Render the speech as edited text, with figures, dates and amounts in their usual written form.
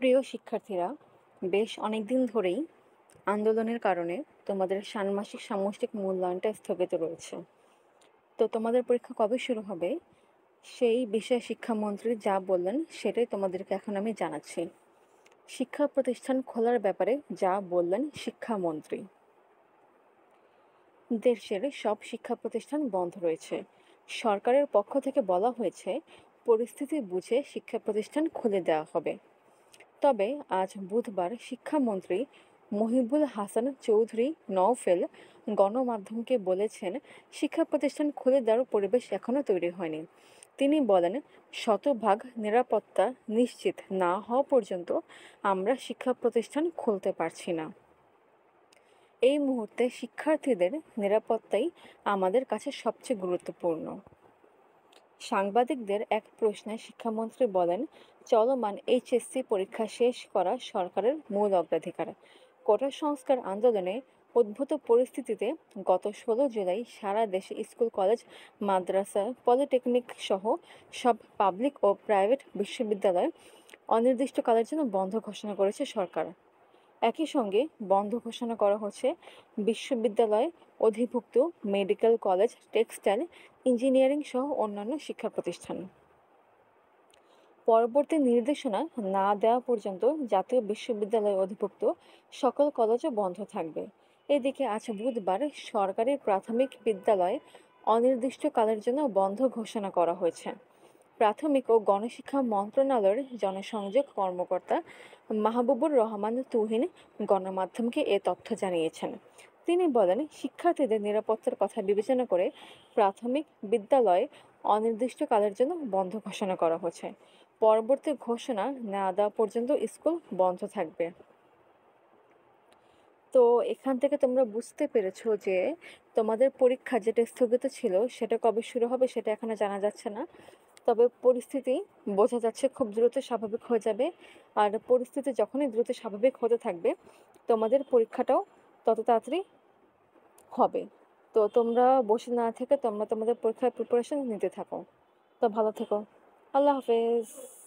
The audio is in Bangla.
প্রিয় শিক্ষার্থীরা, বেশ অনেকদিন ধরেই আন্দোলনের কারণে তোমাদের ষান্মাসিক সামষ্টিক মূল্যায়নটা স্থগিত রয়েছে। তো তোমাদের পরীক্ষা কবে শুরু হবে সেই বিষয়ে শিক্ষামন্ত্রী যা বললেন সেটাই তোমাদেরকে এখন আমি জানাচ্ছি। শিক্ষা প্রতিষ্ঠান খোলার ব্যাপারে যা বললেন শিক্ষামন্ত্রী। দেশের সব শিক্ষা প্রতিষ্ঠান বন্ধ রয়েছে। সরকারের পক্ষ থেকে বলা হয়েছে পরিস্থিতি বুঝে শিক্ষা প্রতিষ্ঠান খুলে দেওয়া হবে। তবে আজ বুধবার শিক্ষামন্ত্রী মহিবুল হাসান চৌধুরী নওফেল গণমাধ্যমকে বলেছেন, শিক্ষা প্রতিষ্ঠান খুলে দেওয়ার পরিবেশ এখনও তৈরি হয়নি। তিনি বলেন, শতভাগ নিরাপত্তা নিশ্চিত না হওয়া পর্যন্ত আমরা শিক্ষা প্রতিষ্ঠান খুলতে পারছি না। এই মুহূর্তে শিক্ষার্থীদের নিরাপত্তাই আমাদের কাছে সবচেয়ে গুরুত্বপূর্ণ। সাংবাদিকদের এক প্রশ্নে শিক্ষামন্ত্রী বলেন, চলমান এইচএসসি পরীক্ষা শেষ করা সরকারের মূল অগ্রাধিকার। কোটা সংস্কার আন্দোলনে উদ্ভূত পরিস্থিতিতে গত 16 জুলাই সারা দেশে স্কুল, কলেজ, মাদ্রাসা, পলিটেকনিক সহ সব পাবলিক ও প্রাইভেট বিশ্ববিদ্যালয় অনির্দিষ্টকালের জন্য বন্ধ ঘোষণা করেছে সরকার। একই সঙ্গে বন্ধ ঘোষণা করা হচ্ছে বিশ্ববিদ্যালয় অধিভুক্ত মেডিকেল কলেজ, টেক্সটাইল, ইঞ্জিনিয়ারিং সহ অন্যান্য শিক্ষা প্রতিষ্ঠান। পরবর্তী নির্দেশনা না দেওয়া পর্যন্ত জাতীয় বিশ্ববিদ্যালয় অধিভুক্ত সকল কলেজও বন্ধ থাকবে। এদিকে আজ বুধবার সরকারি প্রাথমিক বিদ্যালয় অনির্দিষ্টকালের জন্য বন্ধ ঘোষণা করা হয়েছে। প্রাথমিক ও গণশিক্ষা মন্ত্রণালয়ের জনসংযোগ কর্মকর্তা মাহবুবুর রহমান তুহিন গণমাধ্যমকে এ তথ্য জানিয়েছেন। তিনি বলেন, শিক্ষার্থীদের নিরাপত্তার কথা বিবেচনা করে প্রাথমিক বিদ্যালয় অনির্দিষ্টকালের জন্য বন্ধ ঘোষণা করা হয়েছে। পরবর্তী ঘোষণা না দেওয়া পর্যন্ত স্কুল বন্ধ থাকবে। তো এখান থেকে তোমরা বুঝতে পেরেছো যে তোমাদের পরীক্ষা যেটা স্থগিত ছিল সেটা কবে শুরু হবে সেটা এখনো জানা যাচ্ছে না। তবে পরিস্থিতি বোঝা যাচ্ছে খুব দ্রুত স্বাভাবিক হয়ে যাবে। আর পরিস্থিতি যখনই দ্রুত স্বাভাবিক হতে থাকবে তোমাদের পরীক্ষাটাও তত তাড়াতাড়ি হবে। তো তোমরা বসে না থেকে তোমরা তোমাদের পরীক্ষার প্রিপারেশন নিতে থাকো। তো ভালো থেকো। আল্লাহ হাফেজ।